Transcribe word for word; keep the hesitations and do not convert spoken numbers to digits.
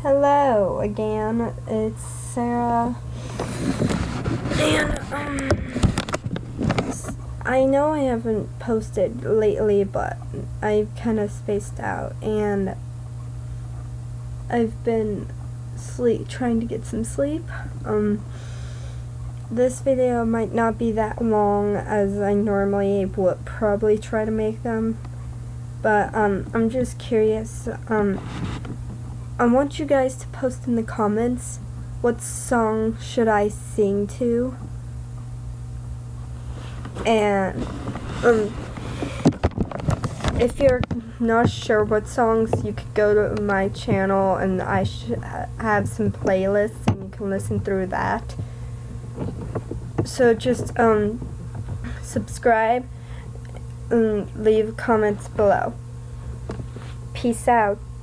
Hello again, it's Sarah, and um, I know I haven't posted lately, but I've kind of spaced out, and I've been sleep trying to get some sleep. Um, this video might not be that long as I normally would probably try to make them, but um, I'm just curious. Um, I want you guys to post in the comments what song should I sing to, and um, if you're not sure what songs, you could go to my channel and I should ha have some playlists and you can listen through that. So just um, subscribe and leave comments below. Peace out.